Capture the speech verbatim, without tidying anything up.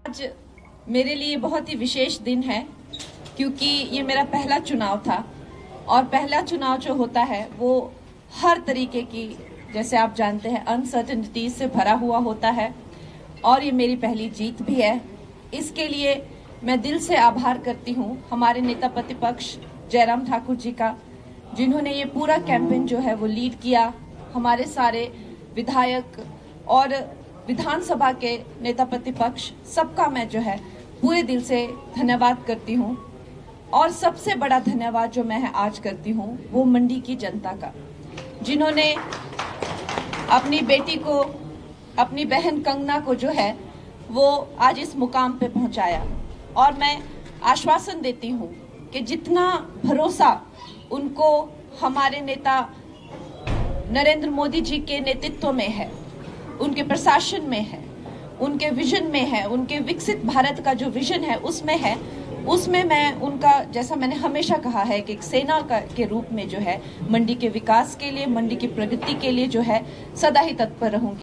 आज मेरे लिए बहुत ही विशेष दिन है क्योंकि ये मेरा पहला चुनाव था और पहला चुनाव जो होता है वो हर तरीके की, जैसे आप जानते हैं, अनसर्टेनिटी से भरा हुआ होता है और ये मेरी पहली जीत भी है। इसके लिए मैं दिल से आभार करती हूँ हमारे नेता प्रतिपक्ष जयराम ठाकुर जी का, जिन्होंने ये पूरा कैंपेन जो है वो लीड किया। हमारे सारे विधायक और विधानसभा के नेता प्रतिपक्ष सबका मैं जो है पूरे दिल से धन्यवाद करती हूँ। और सबसे बड़ा धन्यवाद जो मैं आज करती हूँ वो मंडी की जनता का, जिन्होंने अपनी बेटी को, अपनी बहन कंगना को जो है वो आज इस मुकाम पे पहुंचाया। और मैं आश्वासन देती हूँ कि जितना भरोसा उनको हमारे नेता नरेंद्र मोदी जी के नेतृत्व में है, उनके प्रशासन में है, उनके विजन में है, उनके विकसित भारत का जो विजन है उसमें है, उसमें मैं उनका, जैसा मैंने हमेशा कहा है कि एक सेना का के रूप में जो है मंडी के विकास के लिए, मंडी की प्रगति के लिए जो है सदा ही तत्पर रहूंगी।